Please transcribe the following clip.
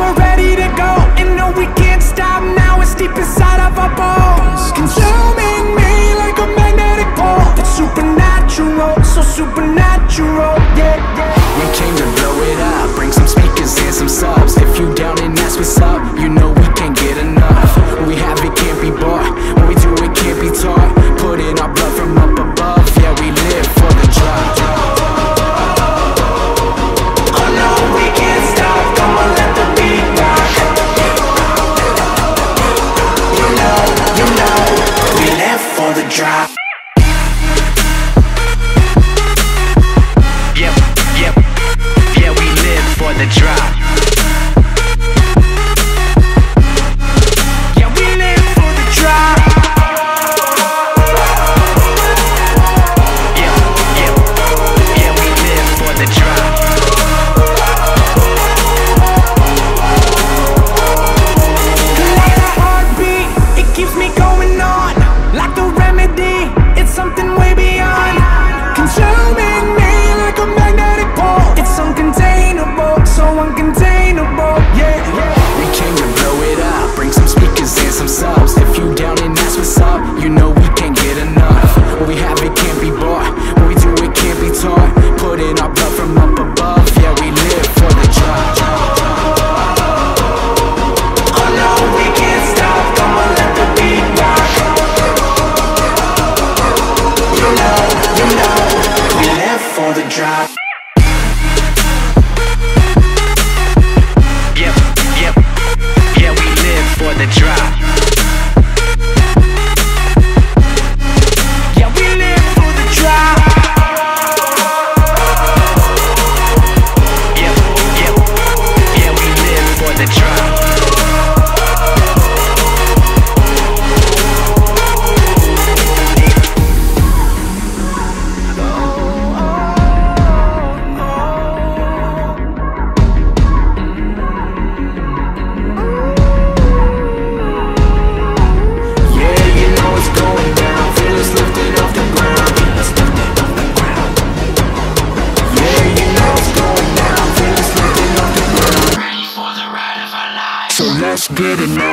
we're ready to go, and no, we can't stop now. It's deep inside of our bones, consuming me like a magnetic pole. It's supernatural, so supernatural, yeah, yeah. We came to blow it up, bring some speakers and some subs. If you down and ask what's up, you know we can't get enough. What we have, it can't be bought. What we do, it can't be taught. Put in our blood from up above. Yeah, we live for the drop. Oh no, we can't stop. Come on, let the beat rock. You know, we live for the drop. Yep, yeah, we live for the drop. Yeah, we live for the drop. Yeah, we live for the drop. Like a heartbeat, it keeps me going on. Like the remedy, it's something way beyond. Consuming me like a magnetic pole. It's uncontainable, so uncontainable, yeah, yeah. We came to blow it up, bring some speakers and some subs. If you down and ask what's up, you know we can't get enough. What we have, it can't be bought. What we do, it can't be taught. Put in our blood from up above. Yeah, we live for the drop. Oh no, we can't stop. Come on, let the beat rock. You know, we live for the drop. Yep, yeah, we live for the drop. Yeah, we live for the drop. Yep, yeah, we live for the drop. Yeah, you know it's going down. Feel us lifting off the ground. Yeah, you know it's going down. Feel us lifting off the ground. Ready for the ride of our lives. So let's get it now.